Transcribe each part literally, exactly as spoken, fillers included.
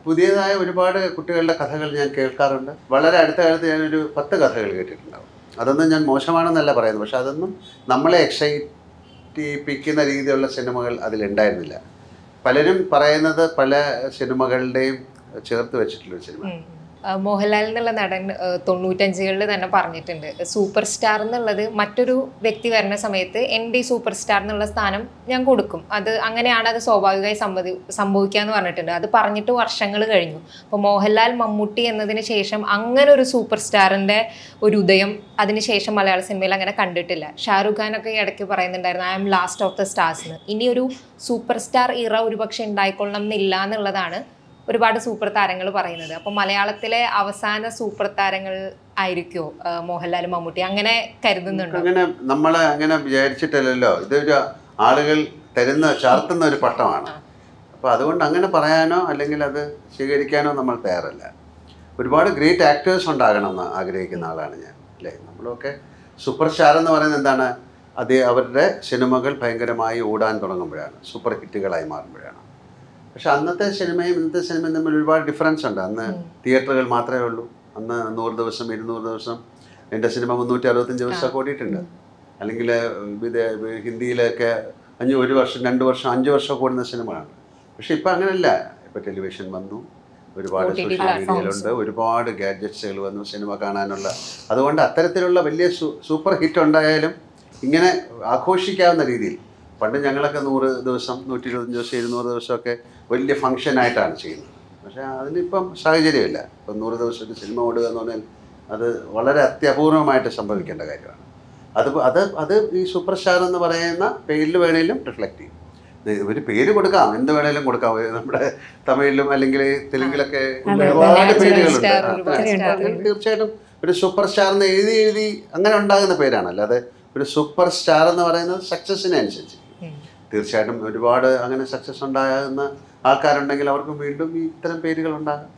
പുതിയതായ ഒരുപാട് കുട്ടികളുടെ കഥകൾ ഞാൻ കേൾക്കാറുണ്ട്. വളരെ അടുത്ത കാലത്ത് ഞാനൊരു പത്ത് കഥകൾ കേട്ടിട്ടുണ്ടാവും. അതൊന്നും ഞാൻ മോശമാണെന്നല്ല പറയുന്നത്, പക്ഷെ അതൊന്നും നമ്മളെ എക്സൈറ്റിപ്പിക്കുന്ന രീതിയിലുള്ള സിനിമകൾ അതിലുണ്ടായിരുന്നില്ല. പലരും പറയുന്നത് പല സിനിമകളുടെയും ചേർത്ത് വെച്ചിട്ടുള്ളൊരു സിനിമ. മോഹൻലാൽ എന്നുള്ള നടൻ തൊണ്ണൂറ്റഞ്ചുകളിൽ തന്നെ പറഞ്ഞിട്ടുണ്ട്, സൂപ്പർ സ്റ്റാർ എന്നുള്ളത് മറ്റൊരു വ്യക്തി വരുന്ന സമയത്ത് എൻ്റെ ഈ സൂപ്പർ സ്റ്റാർ എന്നുള്ള സ്ഥാനം ഞാൻ കൊടുക്കും, അത് അങ്ങനെയാണ് അത് സ്വാഭാവികമായി സംഭവി സംഭവിക്കുക എന്ന് പറഞ്ഞിട്ടുണ്ട്. അത് പറഞ്ഞിട്ട് വർഷങ്ങൾ കഴിഞ്ഞു. അപ്പോൾ മോഹൻലാൽ മമ്മൂട്ടി എന്നതിന് ശേഷം അങ്ങനെ ഒരു സൂപ്പർ സ്റ്റാറിൻ്റെ ഒരു ഉദയം അതിനുശേഷം മലയാള സിനിമയിൽ അങ്ങനെ കണ്ടിട്ടില്ല. ഷാറുഖ് ഖാനൊക്കെ ഇടയ്ക്ക് പറയുന്നുണ്ടായിരുന്നു I am last of the stars. ഇനി ഒരു സൂപ്പർ സ്റ്റാർ ഇറ ഒരുപക്ഷെ ഉണ്ടായിക്കൊള്ളണം എന്നില്ല എന്നുള്ളതാണ് ഒരുപാട് സൂപ്പർ താരങ്ങൾ പറയുന്നത്. അപ്പോൾ മലയാളത്തിലെ അവസാന സൂപ്പർ താരങ്ങൾ ആയിരിക്കുമോ മോഹൻലാൽ മമ്മൂട്ടി, അങ്ങനെ കരുതുന്നുണ്ടോ? അങ്ങനെ നമ്മളെ അങ്ങനെ വിചാരിച്ചിട്ടില്ലല്ലോ, ഇതൊരു ആളുകൾ തരുന്ന ചാർത്തുന്ന ഒരു പട്ടമാണ്. അപ്പോൾ അതുകൊണ്ട് അങ്ങനെ പറയാനോ അല്ലെങ്കിൽ അത് സ്വീകരിക്കാനോ നമ്മൾ തയ്യാറല്ല. ഒരുപാട് ഗ്രേറ്റ് ആക്ടേഴ്സ് ഉണ്ടാകണമെന്ന് ആഗ്രഹിക്കുന്ന ആളാണ് ഞാൻ, അല്ലേ? നമ്മളൊക്കെ സൂപ്പർ സ്റ്റാർ എന്ന് പറയുന്നത് എന്താണ്? അത് അവരുടെ സിനിമകൾ ഭയങ്കരമായി ഓടാൻ തുടങ്ങുമ്പോഴാണ്, സൂപ്പർ ഹിറ്റുകളായി മാറുമ്പോഴാണ്. പക്ഷെ അന്നത്തെ സിനിമയും ഇന്നത്തെ സിനിമയും തമ്മിൽ ഒരുപാട് ഡിഫറൻസ് ഉണ്ട്. അന്ന് തിയേറ്ററുകൾ മാത്രമേ ഉള്ളൂ. അന്ന് നൂറ് ദിവസം ഇരുന്നൂറ് ദിവസം എൻ്റെ സിനിമ മുന്നൂറ്റി അറുപത്തഞ്ച് ദിവസമൊക്കെ ഓടിയിട്ടുണ്ട്. അല്ലെങ്കിൽ ഇത് ഹിന്ദിയിലൊക്കെ അഞ്ച് ഒരു വർഷം രണ്ട് വർഷം അഞ്ച് വർഷം ഓടുന്ന സിനിമയാണ്. പക്ഷെ ഇപ്പം അങ്ങനെയല്ല. ഇപ്പം ടെലിവിഷൻ വന്നു, ഒരുപാട് സോഷ്യൽ മീഡിയയിലുണ്ട്, ഒരുപാട് ഗാഡ്ജറ്റ്സുകൾ വന്നു സിനിമ കാണാനുള്ള. അതുകൊണ്ട് അത്തരത്തിലുള്ള വലിയ സൂപ്പർ ഹിറ്റ് ഉണ്ടായാലും ഇങ്ങനെ ആഘോഷിക്കാവുന്ന രീതിയിൽ, പണ്ട് ഞങ്ങളൊക്കെ നൂറ് ദിവസം നൂറ്റി ഇരുപത്തഞ്ച് ദിവസം ഇരുന്നൂറ് ദിവസമൊക്കെ വലിയ ഫംഗ്ഷനായിട്ടാണ് ചെയ്യുന്നത്. പക്ഷേ അതിനിപ്പം സാഹചര്യമില്ല. ഇപ്പം നൂറ് ദിവസം ഒരു സിനിമ ഓടുക എന്ന് പറഞ്ഞാൽ അത് വളരെ അത്യപൂർവമായിട്ട് സംഭവിക്കേണ്ട കാര്യമാണ്. അത് അത് അത് ഈ സൂപ്പർ സ്റ്റാർ എന്ന് പറയുന്ന പേരിൽ വേണേലും റിഫ്ലക്റ്റ് ചെയ്യും. ഒരു പേര് കൊടുക്കാം, എന്ത് വേണേലും കൊടുക്കാം. നമ്മുടെ തമിഴിലും അല്ലെങ്കിൽ തെലുങ്കിലൊക്കെ ഒരുപാട് പേരുകളുണ്ട്. തീർച്ചയായിട്ടും ഒരു സൂപ്പർ സ്റ്റാർ എന്ന് എഴുതി എഴുതി അങ്ങനെ ഉണ്ടാകുന്ന പേരാണ്. അല്ലാതെ ഒരു സൂപ്പർ സ്റ്റാർ എന്ന് പറയുന്നത് സക്സസിനെ അനുസരിച്ച്. തീർച്ചയായിട്ടും ഒരുപാട് അങ്ങനെ സക്സസ് ഉണ്ടാകുന്ന ആൾക്കാരുണ്ടെങ്കിൽ അവർക്ക് വീണ്ടും ഈ ഇത്തരം പേരുകൾ ഉണ്ടാകും.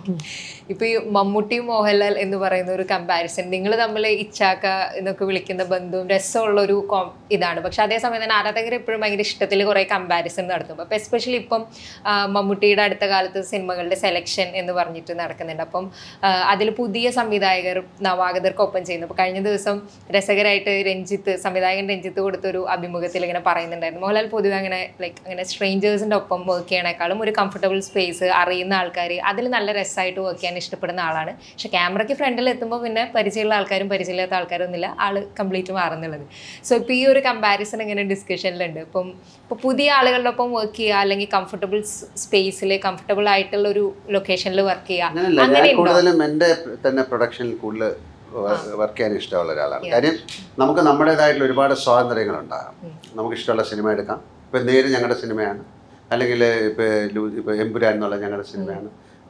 ഇപ്പൊ ഈ മമ്മൂട്ടി മോഹൻലാൽ എന്ന് പറയുന്ന ഒരു കമ്പാരിസൺ, നിങ്ങൾ തമ്മിൽ ഇച്ചാക്ക എന്നൊക്കെ വിളിക്കുന്ന ബന്ധവും രസമുള്ള ഒരു ഇതാണ്. പക്ഷെ അതേസമയം തന്നെ ആരാധകർ എപ്പോഴും ഭയങ്കര ഇഷ്ടത്തിൽ കുറെ കമ്പാരിസൺ നടത്തും. അപ്പം എസ്പെഷ്യലി ഇപ്പം മമ്മൂട്ടിയുടെ അടുത്ത കാലത്ത് സിനിമകളുടെ സെലക്ഷൻ എന്ന് പറഞ്ഞിട്ട് നടക്കുന്നുണ്ട്. അപ്പം അതിൽ പുതിയ സംവിധായകർ നവാഗതർക്കൊപ്പം ചെയ്യുന്നു. അപ്പോൾ കഴിഞ്ഞ ദിവസം രസകരമായിട്ട് രഞ്ജിത്ത് സംവിധായകൻ രഞ്ജിത്ത് കൊടുത്തൊരു അഭിമുഖത്തിൽ ഇങ്ങനെ പറയുന്നുണ്ടായിരുന്നു, മോഹൻലാൽ പൊതുവെ അങ്ങനെ ലൈക്ക് അങ്ങനെ സ്ട്രേഞ്ചേഴ്സിൻ്റെ ഒപ്പം വർക്ക് ചെയ്യണേക്കാളും ഒരു കംഫർട്ടബിൾ സ്പേസ്, അറിയുന്ന ആൾക്കാർ, അതിൽ നല്ല രസമായിട്ട് വർക്ക് ചെയ്യാൻ ഇഷ്ടപ്പെടുന്ന ആളാണ്. പക്ഷെ ക്യാമറയ്ക്ക് ഫ്രണ്ടിൽ എത്തുമ്പോൾ പിന്നെ പരിചയമുള്ള ആൾക്കാരും പരിചയമില്ലാത്ത ആൾക്കാരൊന്നുമില്ല, ആൾ കംപ്ലീറ്റ് മാറുന്നുള്ളത്. സോ ഇപ്പോൾ ഈ ഒരു കമ്പാരിസൺ ഇങ്ങനെ ഡിസ്കഷനിലുണ്ട്. ഇപ്പം ഇപ്പോൾ പുതിയ ആളുകളുടെ ഒപ്പം വർക്ക് ചെയ്യുക അല്ലെങ്കിൽ കംഫർട്ടബിൾ സ്പേസിൽ കംഫർട്ടബിൾ ആയിട്ടുള്ള ഒരു ലൊക്കേഷനിൽ വർക്ക് ചെയ്യുക, അങ്ങനെ കൂടുതലും എൻ്റെ തന്നെ പ്രൊഡക്ഷനിൽ കൂടുതൽ വർക്ക് ചെയ്യാൻ ഇഷ്ടമുള്ള ഒരാളാണ്. കാര്യം നമുക്ക് നമ്മുടേതായിട്ടുള്ള ഒരുപാട് സ്വാതന്ത്ര്യങ്ങളുണ്ടാകും. നമുക്ക് ഇഷ്ടമുള്ള സിനിമ എടുക്കാം. ഇപ്പം നേര് ഞങ്ങളുടെ സിനിമയാണ്, അല്ലെങ്കിൽ ഇപ്പോൾ ഇപ്പോൾ എമ്പുരാൻ എന്നുള്ള ഞങ്ങളുടെ സിനിമയാണ്,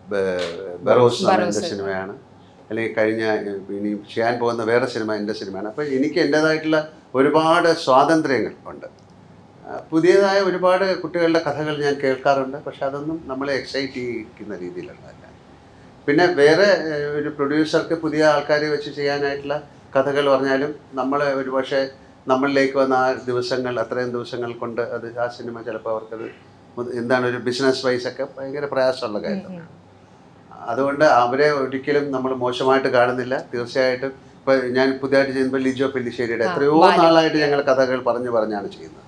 ബറോസ് എൻ്റെ സിനിമയാണ്, അല്ലെങ്കിൽ കഴിഞ്ഞ ഇനി ചെയ്യാൻ പോകുന്ന വേറെ സിനിമ എൻ്റെ സിനിമയാണ്. അപ്പോൾ എനിക്ക് എൻ്റേതായിട്ടുള്ള ഒരുപാട് സ്വാതന്ത്ര്യങ്ങൾ ഉണ്ട്. പുതിയതായ ഒരുപാട് കുട്ടികളുടെ കഥകൾ ഞാൻ കേൾക്കാറുണ്ട്. പക്ഷെ അതൊന്നും നമ്മളെ എക്സൈറ്റ് ചെയ്യിക്കുന്ന രീതിയിലുള്ളതല്ല. പിന്നെ വേറെ ഒരു പ്രൊഡ്യൂസർക്ക് പുതിയ ആൾക്കാരെ വെച്ച് ചെയ്യാനായിട്ടുള്ള കഥകൾ പറഞ്ഞാലും നമ്മൾ ഒരു പക്ഷേ നമ്മളിലേക്ക് വന്ന ആ ദിവസങ്ങൾ, അത്രയും ദിവസങ്ങൾ കൊണ്ട് അത് ആ സിനിമ ചിലപ്പോൾ അവർക്കത് എന്താണ് ഒരു ബിസിനസ് വൈസൊക്കെ ഭയങ്കര പ്രയാസമുള്ള കാര്യമാണ്. അതുകൊണ്ട് അവരെ ഒരിക്കലും നമ്മൾ മോശമായിട്ട് കാണുന്നില്ല. തീർച്ചയായിട്ടും ഇപ്പോൾ ഞാൻ പുതിയതായിട്ട് ചെയ്യുമ്പോൾ ലിജോ പെല്ലിശ്ശേരിയുടെ എത്രയോ നാളായിട്ട് ഞങ്ങൾ കഥകൾ പറഞ്ഞു പറഞ്ഞാണ് ചെയ്യുന്നത്.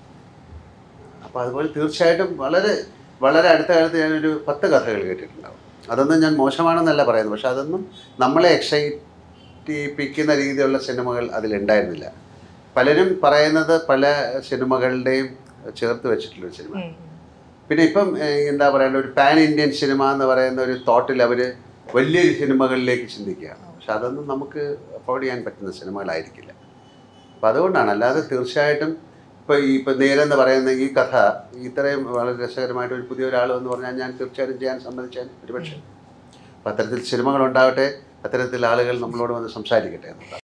അപ്പോൾ അതുപോലെ തീർച്ചയായിട്ടും വളരെ വളരെ അടുത്ത കാലത്ത് ഞാനൊരു പത്ത് കഥകൾ കേട്ടിട്ടുണ്ടാവും. അതൊന്നും ഞാൻ മോശമാണെന്നല്ല പറയുന്നത്, പക്ഷെ അതൊന്നും നമ്മളെ എക്സൈറ്റിപ്പിക്കുന്ന രീതിയിലുള്ള സിനിമകൾ അതിലുണ്ടായിരുന്നില്ല. പലരും പറയുന്നത് പല സിനിമകളുടെയും ചേർത്ത് വെച്ചിട്ടുള്ളൊരു സിനിമ. പിന്നെ ഇപ്പം എന്താ പറയേണ്ട, ഒരു പാൻ ഇന്ത്യൻ സിനിമ എന്ന് പറയുന്ന ഒരു തോട്ടിൽ അവർ വലിയ സിനിമകളിലേക്ക് ചിന്തിക്കുകയാണ്. പക്ഷെ അതൊന്നും നമുക്ക് അഫോർഡ് ചെയ്യാൻ പറ്റുന്ന സിനിമകളായിരിക്കില്ല. അപ്പം അതുകൊണ്ടാണ്. അല്ലാതെ തീർച്ചയായിട്ടും ഇപ്പോൾ ഈ ഇപ്പം നേരെന്ന് പറയുന്ന ഈ കഥ ഇത്രയും വളരെ രസകരമായിട്ട് ഒരു പുതിയ ഒരാൾ എന്ന് പറഞ്ഞാൽ ഞാൻ തീർച്ചയായിട്ടും ചെയ്യാൻ സമ്മതിച്ചാൽ ഒരുപക്ഷെ. അപ്പം അത്തരത്തിൽ സിനിമകളുണ്ടാവട്ടെ, അത്തരത്തിൽ ആളുകൾ നമ്മളോട് വന്ന് സംസാരിക്കട്ടെ എന്നുള്ളതാണ്.